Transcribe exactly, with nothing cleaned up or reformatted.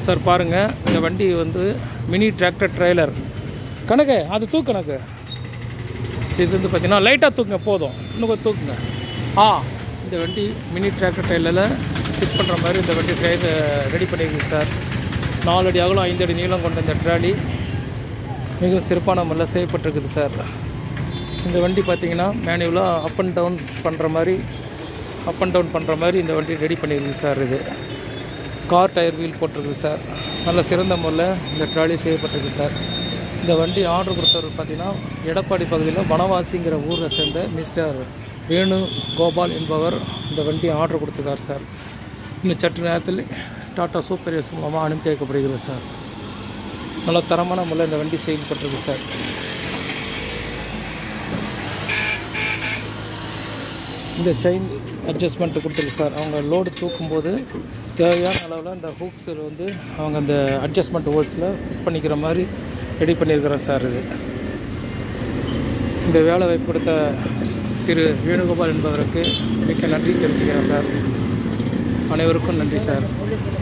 Sir பாருங்கள், இந்த வண்டி வந்து மினி டிராக்டர் ட்ரெய்லர். கணக்கு அது தூக்கு கணக்கு. இது வந்து பார்த்திங்கன்னா லைட்டாக தூக்குங்க, போதும், இன்னும் கொஞ்சம் தூக்குங்க. ஆ இந்த வண்டி மினி டிராக்டர் ட்ரெய்லரில் ஃபிட் பண்ணுற மாதிரி இந்த வண்டி ட்ரெயின் ரெடி பண்ணியிருக்கு சார். நாலு அடி அகலம் ஐந்து அடி நீளம் கொண்ட இந்த ட்ராலி மிகவும் சிறப்பான முறையில் செய்யப்பட்டிருக்குது சார். இந்த வண்டி பார்த்திங்கன்னா மேனுவலாக அப் அண்ட் டவுன் பண்ணுற மாதிரி அப் அண்ட் டவுன் பண்ணுற மாதிரி இந்த வண்டி ரெடி பண்ணியிருக்கு சார். இது கார் டயர் வீல் போட்டிருக்கு சார். நல்ல சிறந்த முறையில் இந்த ட்ராலி செய்யப்பட்டிருக்கு சார். இந்த வண்டி ஆர்டர் கொடுத்தவர் பார்த்திங்கன்னா எடப்பாடி பகுதியில் வனவாசிங்கிற ஊரை சேர்ந்த மிஸ்டர் வேணு கோபால் என்பவர் இந்த வண்டி ஆர்டர் கொடுத்துருக்கார் சார். இன்னும் சற்று நேரத்தில் டாட்டா சூப்பர் எஸ் மூலமாக அனுப்பி வைக்கப்படுகிறது சார். நல்ல தரமான முறையில் இந்த வண்டி செயல்பட்டிருக்கு சார். இந்த செயின் அட்ஜஸ்ட்மெண்ட்டு கொடுத்துருக்கு சார். அவங்க லோடு தூக்கும்போது தேவையான அளவில் இந்த ஹூக்ஸில் வந்து அவங்க அந்த அட்ஜஸ்ட்மெண்ட் ஹோல்ஸில் ஃபிட் பண்ணிக்கிற மாதிரி ரெடி பண்ணியிருக்கிறேன் சார். இது இந்த வேலை வாய்ப்பு கொடுத்த திரு வேணுகோபால் என்பவருக்கு மிக்க நன்றி தெரிவிச்சுக்கிறேன் சார். அனைவருக்கும் நன்றி சார்.